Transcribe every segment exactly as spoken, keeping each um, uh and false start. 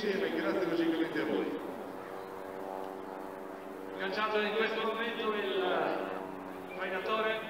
insieme, grazie logicamente a voi. Lanciato in questo momento il trainatore.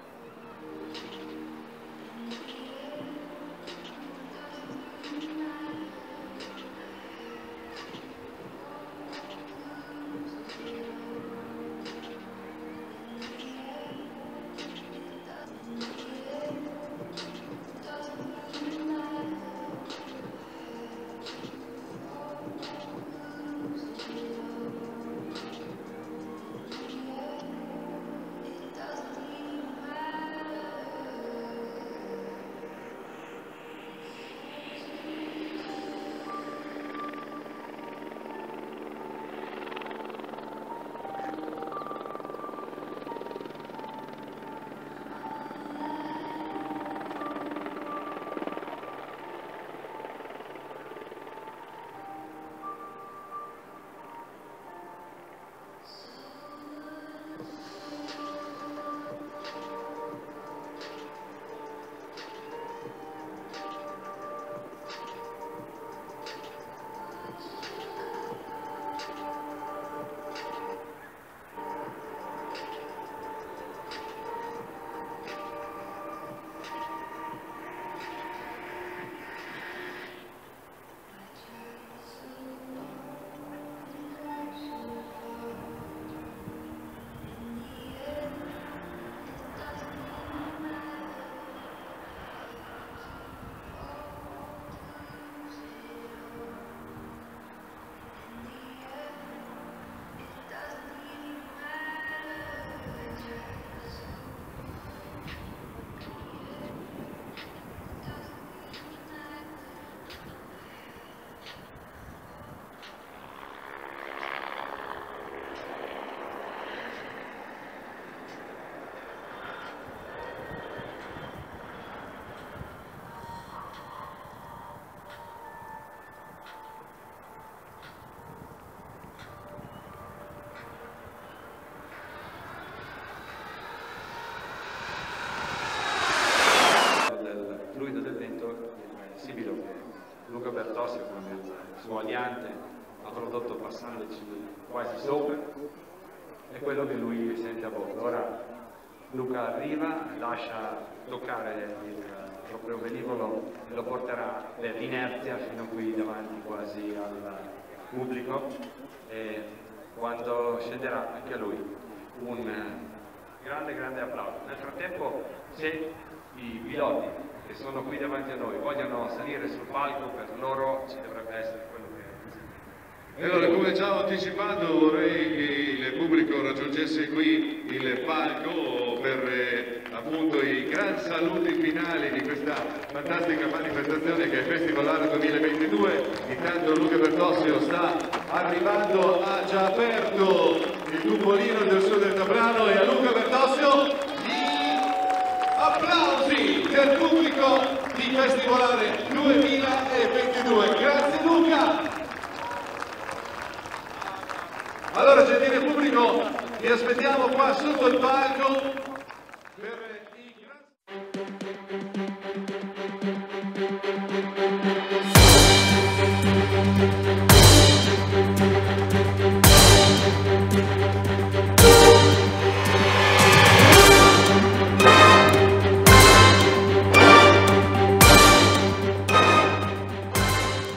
Luca Bertosio con il suo aliante ha prodotto passandoci quasi sopra, è quello che lui sente a bordo. Ora Luca arriva, lascia toccare il proprio velivolo e lo porterà per inerzia fino qui davanti quasi al pubblico, e quando scenderà anche a lui un grande grande applauso. Nel frattempo, se i piloti che sono qui davanti a noi vogliono salire sul palco, per loro ci dovrebbe essere quello che è. Allora, come già ho anticipato, vorrei che il pubblico raggiungesse qui il palco per eh, appunto i gran saluti finali di questa fantastica manifestazione che è Festival Art duemilaventidue. Intanto Luca Bertosio sta arrivando, ha già aperto il cupolino del suo deltaplano, e a Luca Bertosio applausi del pubblico di Festivalare duemilaventidue. Grazie Luca! Allora, gentile pubblico, vi aspettiamo qua sotto il palco per